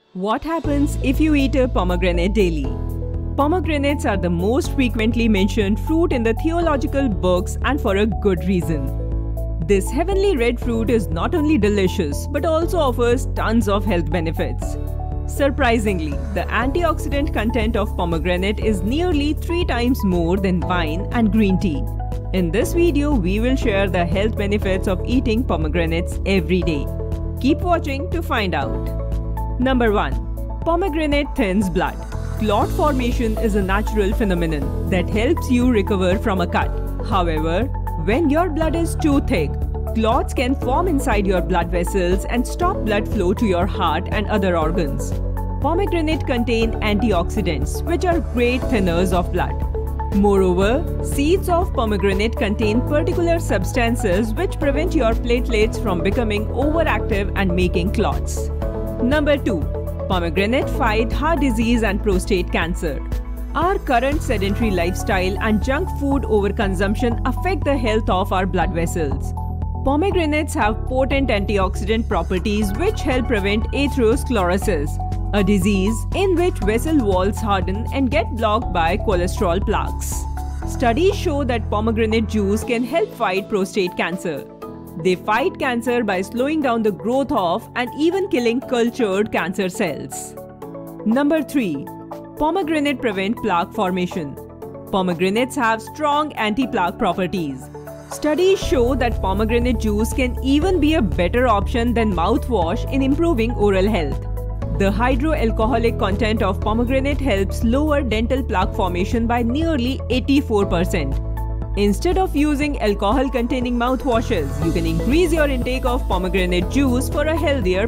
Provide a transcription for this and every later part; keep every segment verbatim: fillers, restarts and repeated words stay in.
What happens if you eat a pomegranate daily? Pomegranates are the most frequently mentioned fruit in the theological books, and for a good reason. This heavenly red fruit is not only delicious but also offers tons of health benefits. Surprisingly, the antioxidant content of pomegranate is nearly three times more than wine and green tea. In this video, we will share the health benefits of eating pomegranates every day. Keep watching to find out. Number one. Pomegranate thins blood. Clot formation is a natural phenomenon that helps you recover from a cut. However, when your blood is too thick, clots can form inside your blood vessels and stop blood flow to your heart and other organs. Pomegranate contain antioxidants, which are great thinners of blood. Moreover, seeds of pomegranate contain particular substances which prevent your platelets from becoming overactive and making clots. Number two. Pomegranate fight heart disease and prostate cancer. Our current sedentary lifestyle and junk food overconsumption affect the health of our blood vessels. Pomegranates have potent antioxidant properties which help prevent atherosclerosis, a disease in which vessel walls harden and get blocked by cholesterol plaques. Studies show that pomegranate juice can help fight prostate cancer. They fight cancer by slowing down the growth of and even killing cultured cancer cells. Number three. Pomegranate prevent plaque formation. Pomegranates have strong anti-plaque properties. Studies show that pomegranate juice can even be a better option than mouthwash in improving oral health. The hydroalcoholic content of pomegranate helps lower dental plaque formation by nearly eighty-four percent. Instead of using alcohol-containing mouthwashes, you can increase your intake of pomegranate juice for a healthier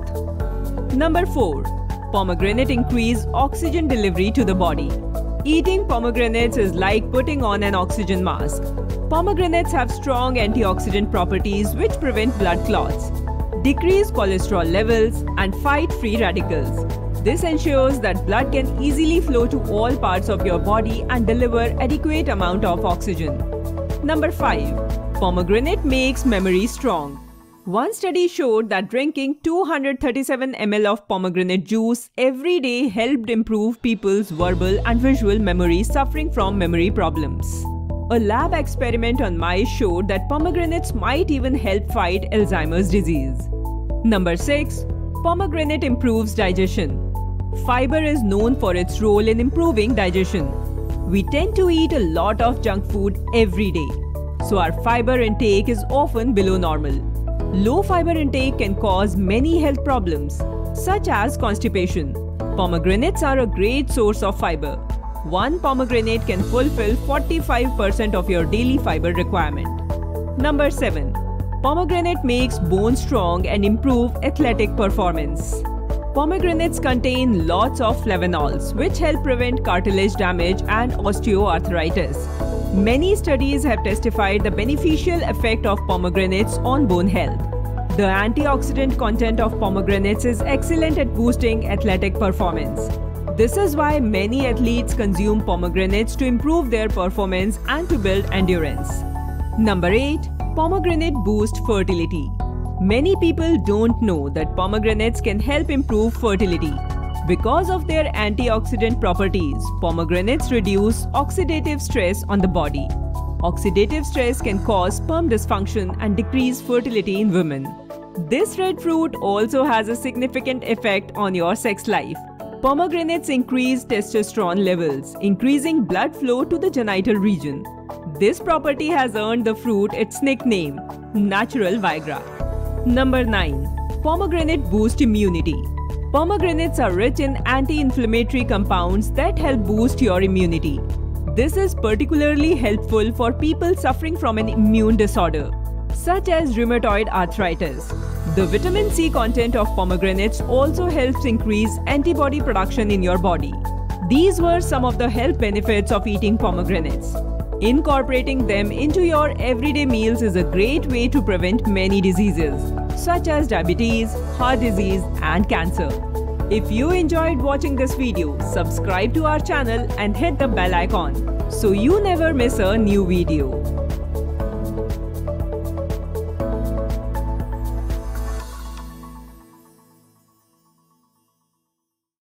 mouth. Number four. Pomegranate increase oxygen delivery to the body. Eating pomegranates is like putting on an oxygen mask. Pomegranates have strong antioxidant properties which prevent blood clots, decrease cholesterol levels, and fight free radicals. This ensures that blood can easily flow to all parts of your body and deliver adequate amount of oxygen. Number five. Pomegranate makes memory strong. One study showed that drinking two hundred thirty-seven milliliters of pomegranate juice every day helped improve people's verbal and visual memory suffering from memory problems. A lab experiment on mice showed that pomegranates might even help fight Alzheimer's disease. Number six. Pomegranate improves digestion. Fiber is known for its role in improving digestion. We tend to eat a lot of junk food every day, so our fiber intake is often below normal. Low fiber intake can cause many health problems, such as constipation. Pomegranates are a great source of fiber. One pomegranate can fulfill forty-five percent of your daily fiber requirement. Number seven. Pomegranate makes bones strong and improve athletic performance. Pomegranates contain lots of flavonols, which help prevent cartilage damage and osteoarthritis. Many studies have testified the beneficial effect of pomegranates on bone health. The antioxidant content of pomegranates is excellent at boosting athletic performance. This is why many athletes consume pomegranates to improve their performance and to build endurance. Number eight. Pomegranate boosts fertility. Many people don't know that pomegranates can help improve fertility. Because of their antioxidant properties, pomegranates reduce oxidative stress on the body. Oxidative stress can cause sperm dysfunction and decrease fertility in women. This red fruit also has a significant effect on your sex life. Pomegranates increase testosterone levels, increasing blood flow to the genital region. This property has earned the fruit its nickname, Natural Viagra. Number nine. Pomegranate boosts immunity. Pomegranates are rich in anti-inflammatory compounds that help boost your immunity. This is particularly helpful for people suffering from an immune disorder, such as rheumatoid arthritis. The vitamin C content of pomegranates also helps increase antibody production in your body. These were some of the health benefits of eating pomegranates. Incorporating them into your everyday meals is a great way to prevent many diseases, such as diabetes, heart disease, and cancer. If you enjoyed watching this video, subscribe to our channel and hit the bell icon so you never miss a new video.